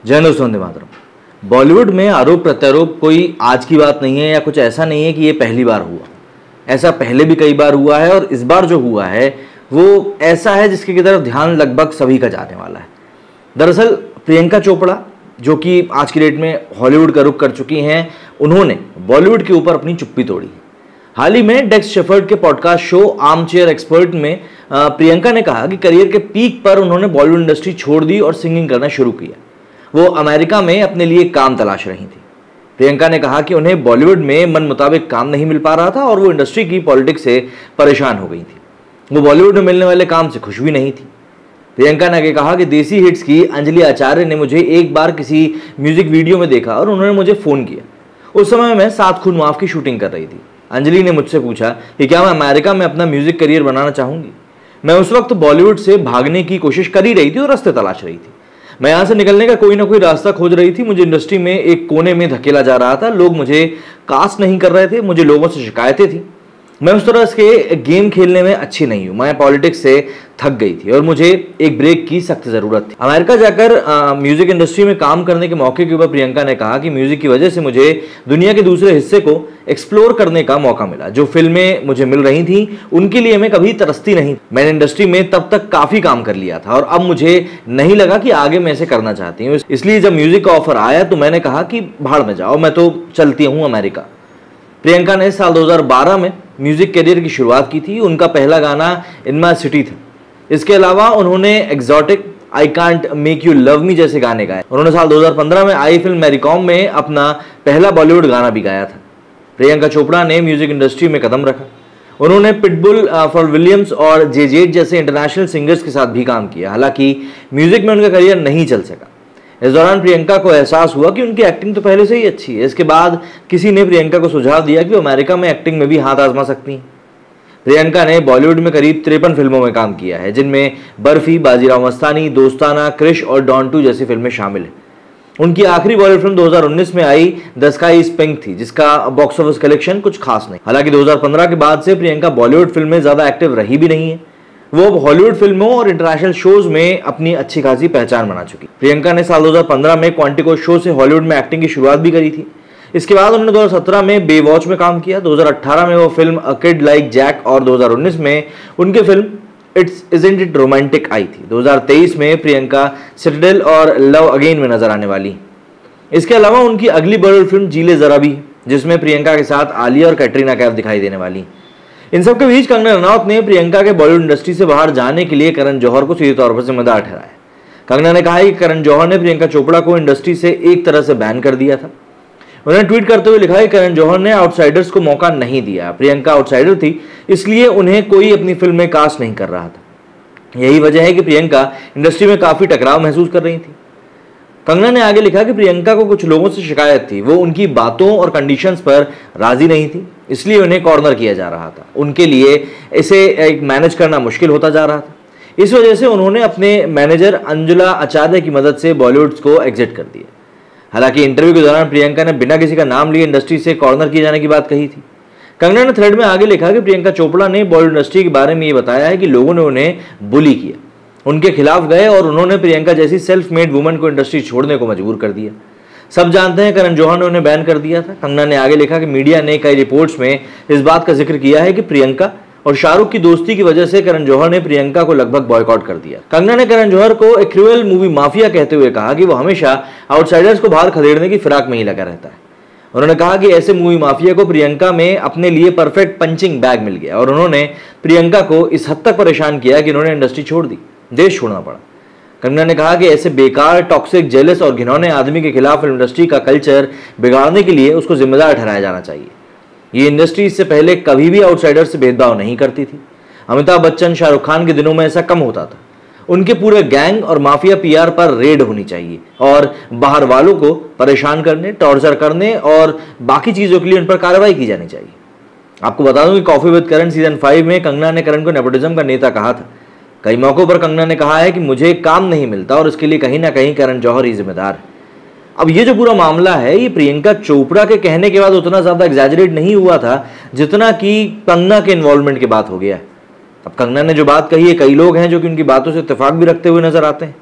जय हिंद दोस्तों, वंदे मातरम। बॉलीवुड में आरोप प्रत्यारोप कोई आज की बात नहीं है या कुछ ऐसा नहीं है कि ये पहली बार हुआ। ऐसा पहले भी कई बार हुआ है और इस बार जो हुआ है वो ऐसा है जिसकी तरफ ध्यान लगभग सभी का जाने वाला है। दरअसल प्रियंका चोपड़ा, जो कि आज की डेट में हॉलीवुड का रुख कर चुकी हैं, उन्होंने बॉलीवुड के ऊपर अपनी चुप्पी तोड़ी। हाल ही में डेक्स शेफर्ड के podcast show arm chair expert में प्रियंका ने कहा कि करियर के पीक पर उन्होंने बॉलीवुड इंडस्ट्री छोड़ दी और सिंगिंग करना शुरू किया। वो अमेरिका में अपने लिए काम तलाश रही थी। प्रियंका ने कहा कि उन्हें बॉलीवुड में मन मुताबिक काम नहीं मिल पा रहा था और वो इंडस्ट्री की पॉलिटिक्स से परेशान हो गई थी। वो बॉलीवुड में मिलने वाले काम से खुश भी नहीं थी। प्रियंका ने आगे कहा कि देसी हिट्स की अंजलि आचार्य ने मुझे एक बार किसी म्यूजिक वीडियो में देखा और उन्होंने मुझे फ़ोन किया। उस समय मैं 7 खून माफ की शूटिंग कर रही थी। अंजलि ने मुझसे पूछा कि क्या मैं अमेरिका में अपना म्यूजिक करियर बनाना चाहूँगी। मैं उस वक्त बॉलीवुड से भागने की कोशिश कर ही रही थी और रास्ते तलाश रही थी। मैं यहाँ से निकलने का कोई ना कोई रास्ता खोज रही थी। मुझे इंडस्ट्री में एक कोने में धकेला जा रहा था। लोग मुझे कास्ट नहीं कर रहे थे। मुझे लोगों से शिकायतें थी। मैं उस तरह के गेम खेलने में अच्छी नहीं हूँ। मैं पॉलिटिक्स से थक गई थी और मुझे एक ब्रेक की सख्त ज़रूरत थी। अमेरिका जाकर म्यूज़िक इंडस्ट्री में काम करने के मौके के ऊपर प्रियंका ने कहा कि म्यूज़िक की वजह से मुझे दुनिया के दूसरे हिस्से को एक्सप्लोर करने का मौका मिला। जो फिल्में मुझे मिल रही थी उनके लिए मैं कभी तरसती नहीं। मैंने इंडस्ट्री में तब तक काफ़ी काम कर लिया था और अब मुझे नहीं लगा कि आगे मैं इसे करना चाहती हूँ। इसलिए जब म्यूज़िक का ऑफर आया तो मैंने कहा कि भाड़ में जाओ, मैं तो चलती हूँ अमेरिका। प्रियंका ने साल 2012 में म्यूजिक करियर की शुरुआत की थी। उनका पहला गाना इन माय सिटी था। इसके अलावा उन्होंने exotic, I can't make you love me जैसे गाने गाए। उन्होंने साल 2015 में आई फिल्म मैरी कॉम में अपना पहला बॉलीवुड गाना भी गाया था। प्रियंका चोपड़ा ने म्यूजिक इंडस्ट्री में कदम रखा। उन्होंने पिटबुल, फॉर विलियम्स और जे जैसे इंटरनेशनल सिंगर्स के साथ भी काम किया। हालांकि म्यूजिक में उनका करियर नहीं चल सका। इस दौरान प्रियंका को एहसास हुआ कि उनकी एक्टिंग तो पहले से ही अच्छी है। इसके बाद किसी ने प्रियंका को सुझाव दिया कि वो अमेरिका में एक्टिंग में भी हाथ आजमा सकती हैं। प्रियंका ने बॉलीवुड में करीब 53 फिल्मों में काम किया है, जिनमें बर्फी, बाजीराव मस्तानी, दोस्ताना, क्रिश और डॉन 2 जैसी फिल्में शामिल हैं। उनकी आखिरी बॉलीवुड फिल्म 2019 में आई द स्काई इज पिंक थी, जिसका बॉक्स ऑफिस कलेक्शन कुछ खास नहीं। हालांकि 2015 के बाद से प्रियंका बॉलीवुड फिल्म में ज्यादा एक्टिव रही भी नहीं है। वो अब हॉलीवुड फिल्मों और इंटरनेशनल शोज में अपनी अच्छी खासी पहचान बना चुकी। प्रियंका ने साल 2015 में क्वांटिको शो से हॉलीवुड में एक्टिंग की शुरुआत भी करी थी। इसके बाद उन्होंने 2017 में बेवॉच में काम किया। 2018 में वो film a kid like Jack और 2019 में उनकी film it's isn't it romantic आई थी। 2023 में प्रियंका सिटाडेल और लव अगेन में नजर आने वाली। इसके अलावा उनकी अगली बॉलीवुड फिल्म जी ले जरा भी, जिसमें प्रियंका के साथ आलिया और कैटरीना कैफ दिखाई देने वाली। इन सबके बीच कंगना रनौत ने प्रियंका के बॉलीवुड इंडस्ट्री से बाहर जाने के लिए करण जौहर को सीधे तौर पर जिम्मेदार ठहराया। कंगना ने कहा कि करण जौहर ने प्रियंका चोपड़ा को इंडस्ट्री से एक तरह से बैन कर दिया था। उन्होंने ट्वीट करते हुए लिखा कि करण जौहर ने आउटसाइडर्स को मौका नहीं दिया। प्रियंका आउटसाइडर थी, इसलिए उन्हें कोई अपनी फिल्म में कास्ट नहीं कर रहा था। यही वजह है कि प्रियंका इंडस्ट्री में काफी टकराव महसूस कर रही थी। कंगना ने आगे लिखा कि प्रियंका को कुछ लोगों से शिकायत थी। वो उनकी बातों और कंडीशंस पर राजी नहीं थी, इसलिए उन्हें कॉर्नर किया जा रहा था। उनके लिए इसे मैनेज करना मुश्किल होता जा रहा था। इस वजह से उन्होंने अपने मैनेजर अंजुला आचार्य की मदद से बॉलीवुड को एग्जिट कर दिया। हालांकि इंटरव्यू के दौरान प्रियंका ने बिना किसी का नाम लिए इंडस्ट्री से कॉर्नर किए जाने की बात कही थी। कंगना ने थ्रेड में आगे लिखा कि प्रियंका चोपड़ा ने बॉलीवुड इंडस्ट्री के बारे में ये बताया है कि लोगों ने उन्हें बुली किया, उनके खिलाफ गए और उन्होंने प्रियंका जैसी सेल्फ मेड वुमन को इंडस्ट्री छोड़ने को मजबूर कर दिया। सब जानते हैं करण जौहर ने उन्हें बैन कर दिया था। कंगना ने आगे लिखा कि मीडिया ने कई रिपोर्ट्स में इस बात का जिक्र किया है कि प्रियंका और शाहरुख की दोस्ती की वजह से करण जौहर ने प्रियंका को लगभग बॉयकॉट कर दिया। कंगना ने करण जौहर को एक क्रूएल मूवी माफिया कहते हुए कहा कि वो हमेशा आउटसाइडर्स को बाहर खदेड़ने की फिराक में ही लगा रहता है। उन्होंने कहा कि ऐसे मूवी माफिया को प्रियंका में अपने लिए परफेक्ट पंचिंग बैग मिल गया और उन्होंने प्रियंका को इस हद तक परेशान किया कि उन्होंने इंडस्ट्री छोड़ दी, देश छोड़ना पड़ा। कंगना ने कहा कि ऐसे बेकार, टॉक्सिक, जेलस और घिनौने आदमी के खिलाफ फिल्म इंडस्ट्री का कल्चर बिगाड़ने के लिए उसको जिम्मेदार ठहराया जाना चाहिए। ये इंडस्ट्री इससे पहले कभी भी आउटसाइडर से भेदभाव नहीं करती थी। अमिताभ बच्चन, शाहरुख खान के दिनों में ऐसा कम होता था। उनके पूरे गैंग और माफिया पीआर पर रेड होनी चाहिए और बाहर वालों को परेशान करने, टॉर्चर करने और बाकी चीज़ों के लिए उन पर कार्रवाई की जानी चाहिए। आपको बता दूं कि कॉफी विद करण सीजन 5 में कंगना ने करण को नेपोटिज्म का नेता कहा था। कई मौकों पर कंगना ने कहा है कि मुझे काम नहीं मिलता और इसके लिए कहीं ना कहीं करण जौहर ही जिम्मेदार है। अब ये जो पूरा मामला है, ये प्रियंका चोपड़ा के कहने के बाद उतना ज़्यादा एग्जैजरेट नहीं हुआ था जितना कि कंगना के इन्वॉल्वमेंट की बात हो गया है। अब कंगना ने जो बात कही है, कई लोग हैं जो कि उनकी बातों से इत्तेफाक भी रखते हुए नजर आते हैं।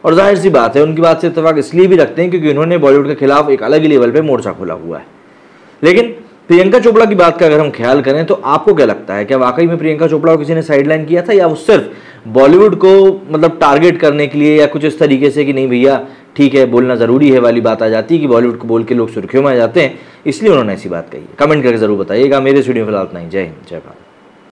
और जाहिर सी बात है उनकी बात से इत्तेफाक इसलिए भी रखते हैं क्योंकि उन्होंने बॉलीवुड के खिलाफ एक अलग ही लेवल पे मोर्चा खोला हुआ है। लेकिन प्रियंका चोपड़ा की बात का अगर हम ख्याल करें तो आपको क्या लगता है, क्या वाकई में प्रियंका चोपड़ा को किसी ने साइडलाइन किया था, या वो सिर्फ बॉलीवुड को मतलब टारगेट करने के लिए, या कुछ इस तरीके से कि नहीं भैया ठीक है बोलना ज़रूरी है वाली बात आ जाती है कि बॉलीवुड को बोल के लोग सुर्खियों में आ जाते हैं, इसलिए उन्होंने ऐसी बात कही है? कमेंट करके ज़रूर बताइएगा। मेरे स्टूडियो फिलहाल इतना ही। जय हिंद, जय भारत।